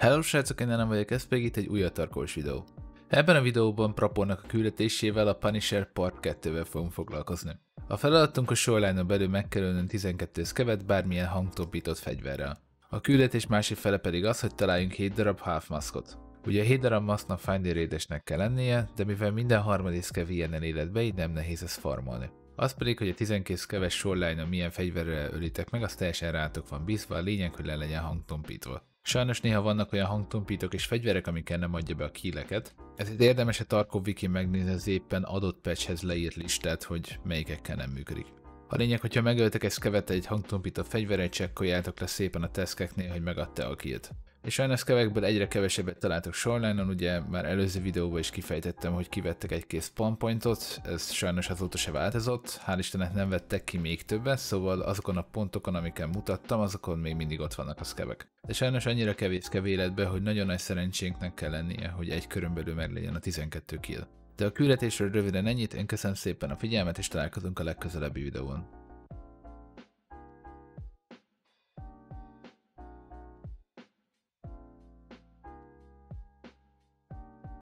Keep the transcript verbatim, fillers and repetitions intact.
Hello srácok, én nem vagyok, ez pedig itt egy újabb tarkós videó. Ebben a videóban Prapornak a küldetésével, a Punisher Part kettővel fogunk foglalkozni. A feladatunk a Shoreline-on belül meg kell ölnöm tizenkettő szkevet bármilyen hangtompított fegyverrel. A küldetés másik fele pedig az, hogy találjunk hét darab half maskot. Ugye a hét darab maszknak Finder Raidesnek kell lennie, de mivel minden harmadik szkev ilyenen életbe, így nem nehéz ezt farmolni. Az pedig, hogy a tizenkét szkeves Shoreline-on milyen fegyverrel ölitek meg, az teljesen rátok van bízva, a lényeg, hogy le legyen hangtompítva. Sajnos néha vannak olyan hangtompítók és fegyverek, amikkel nem adja be a killeket, ezért érdemes a Tarkov Wiki megnézni az éppen adott patchhez leírt listát, hogy melyikekkel nem működik. A lényeg, hogyha megöltek egy szkevet egy hangtompító fegyverrel, csekkoljátok le szépen a taskeknél, hogy megadta a killt. És sajnos szkevekből egyre kevesebbet találtok Shoreline-on, ugye már előző videóban is kifejtettem, hogy kivettek egy kész spawn pointot, ez sajnos azóta se változott, hál' Istennek nem vettek ki még többet, szóval azokon a pontokon, amiken mutattam, azokon még mindig ott vannak a szkevek. De sajnos annyira kevés szkev életbe, hogy nagyon nagy szerencsénknek kell lennie, hogy egy körön belül meglegyen a tizenkettő kill. De a küldetésről röviden ennyit, én köszönöm szépen a figyelmet, és találkozunk a legközelebbi videón.